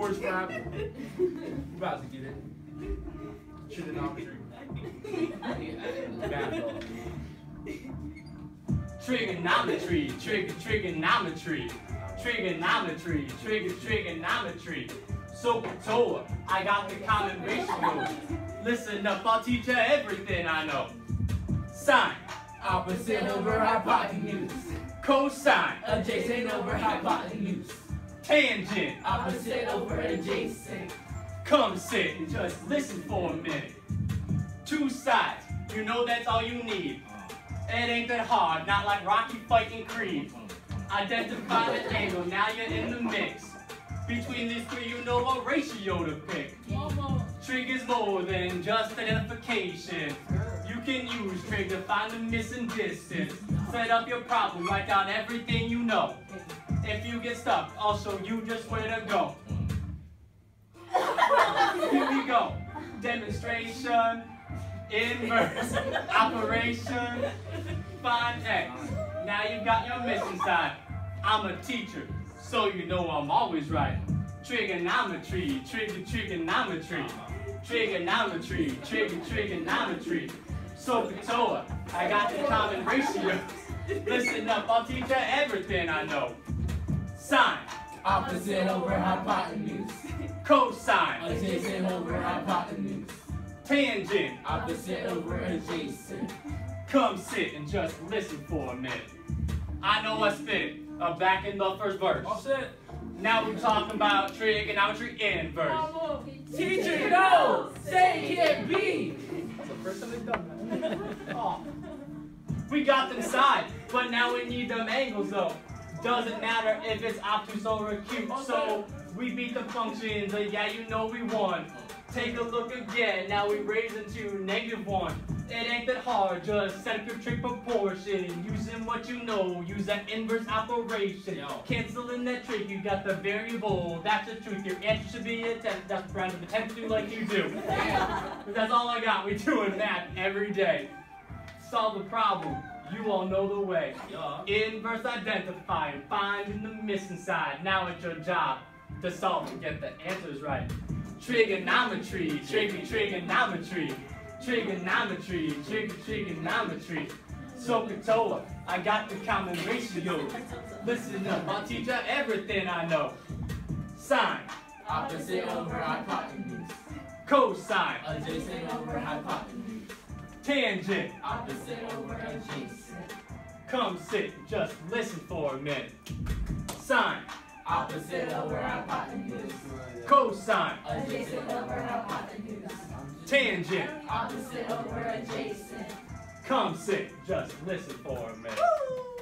First rap. You about to get it. Trigonometry. Trigonometry, trigonometry, trigonometry, trigonometry. SOHCAHTOA, I got the common ratios. Listen up, I'll teach you everything I know. Sine, Opposite over hypotenuse. cosine, Adjacent over hypotenuse. tangent. Opposite over adjacent. Come sit and just listen for a minute. Two sides, you know that's all you need. It ain't that hard, not like Rocky fighting Creed. Identify the angle, now you're in the mix. Between these three, you know what ratio to pick. Trig is more than just identification. You can use trig to find the missing distance. Set up your problem, write down everything you know. If you get stuck, I'll show you just where to go. Here we go. Demonstration, inverse, operation, find x. Now you got your missing side. I'm a teacher, so you know I'm always right. Trigonometry, trigonometry, trigonometry, trigonometry. SOHCAHTOA, I got the common ratios. Listen up, I'll teach you everything I know. Sine, Opposite over hypotenuse. cosine, Adjacent over hypotenuse. tangent. Opposite over adjacent. Come sit and just listen for a minute. I know I spit back in the first verse. All set. Now we're talking about trigonometry inverse. Teacher, no! Say it can't be! That's the first time they've done that. Oh. We got them side, but now we need them angles though. Doesn't matter if it's obtuse or acute, so we beat the functions, yeah you know we won. Take a look again, now we raise it to -1. It ain't that hard, just set up your trig proportion. Using what you know, use that inverse operation. Canceling that trig, you got the variable, that's the truth. Your answer should be a 10, that's round of the 10 do like you do. That's all I got, we doing math every day. Solve the problem, you all know the way. Inverse identifying, finding the missing side. Now it's your job to solve and get the answers right. Trigonometry, trigonometry, trigonometry, trigonometry. SOHCAHTOA, I got the common ratios. Listen up, I'll teach you everything I know. Sine, Opposite over hypotenuse. cosine, Adjacent over hypotenuse. tangent. Opposite over adjacent. Come sit, just listen for a minute. Sine, Opposite over hypotenuse. cosine, Adjacent over hypotenuse. tangent. Opposite over adjacent. Come sit, just listen for a minute.